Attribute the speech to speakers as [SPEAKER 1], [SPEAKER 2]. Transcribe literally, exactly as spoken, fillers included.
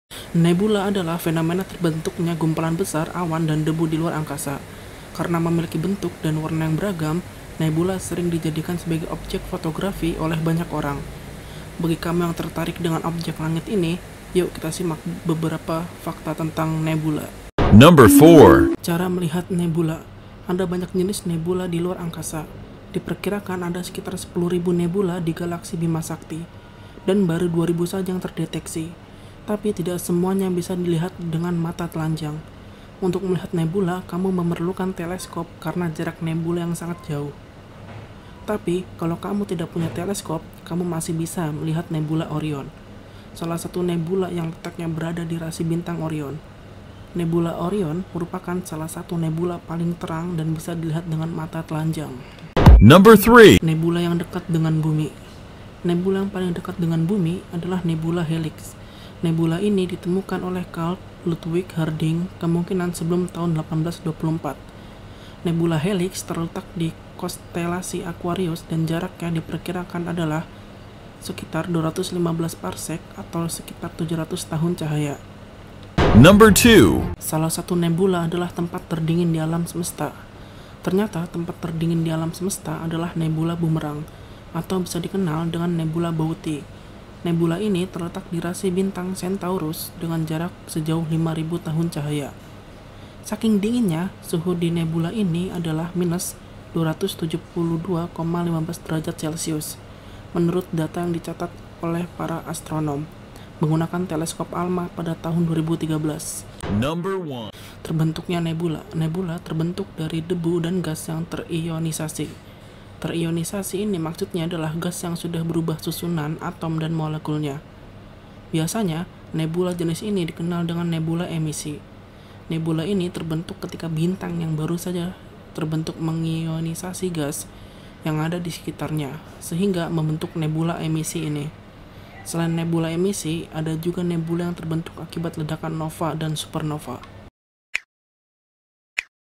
[SPEAKER 1] Nebula adalah fenomena terbentuknya gumpalan besar awan dan debu di luar angkasa. Karena memiliki bentuk dan warna yang beragam, nebula sering dijadikan sebagai objek fotografi oleh banyak orang. Bagi kamu yang tertarik dengan objek langit ini, yuk kita simak beberapa fakta tentang nebula.
[SPEAKER 2] Number four.
[SPEAKER 1] Cara melihat nebula. Ada banyak jenis nebula di luar angkasa. Diperkirakan ada sekitar sepuluh ribu nebula di galaksi Bima Sakti, dan baru dua ribu saja yang terdeteksi. Tapi tidak semuanya bisa dilihat dengan mata telanjang. Untuk melihat nebula, kamu memerlukan teleskop karena jarak nebula yang sangat jauh. Tapi, kalau kamu tidak punya teleskop, kamu masih bisa melihat nebula Orion, salah satu nebula yang letaknya berada di rasi bintang Orion. Nebula Orion merupakan salah satu nebula paling terang dan bisa dilihat dengan mata telanjang.
[SPEAKER 2] Number three.
[SPEAKER 1] Nebula yang dekat dengan bumi. Nebula yang paling dekat dengan bumi adalah nebula Helix. Nebula ini ditemukan oleh Carl Ludwig Harding kemungkinan sebelum tahun delapan belas dua puluh empat. Nebula Helix terletak di konstelasi Aquarius dan jaraknya diperkirakan adalah sekitar dua ratus lima belas parsec atau sekitar tujuh ratus tahun cahaya.
[SPEAKER 2] Number two.
[SPEAKER 1] Salah satu nebula adalah tempat terdingin di alam semesta. Ternyata tempat terdingin di alam semesta adalah nebula Bumerang, atau bisa dikenal dengan nebula Booty. Nebula ini terletak di rasi bintang Centaurus dengan jarak sejauh lima ribu tahun cahaya. Saking dinginnya, suhu di nebula ini adalah minus dua ratus tujuh puluh dua koma lima belas derajat Celcius, menurut data yang dicatat oleh para astronom menggunakan teleskop ALMA pada tahun dua ribu tiga belas.
[SPEAKER 2] Number one.
[SPEAKER 1] Terbentuknya nebula. Nebula terbentuk dari debu dan gas yang terionisasi. Terionisasi ini maksudnya adalah gas yang sudah berubah susunan atom dan molekulnya. Biasanya, nebula jenis ini dikenal dengan nebula emisi. Nebula ini terbentuk ketika bintang yang baru saja terbentuk mengionisasi gas yang ada di sekitarnya, sehingga membentuk nebula emisi ini. Selain nebula emisi, ada juga nebula yang terbentuk akibat ledakan nova dan supernova.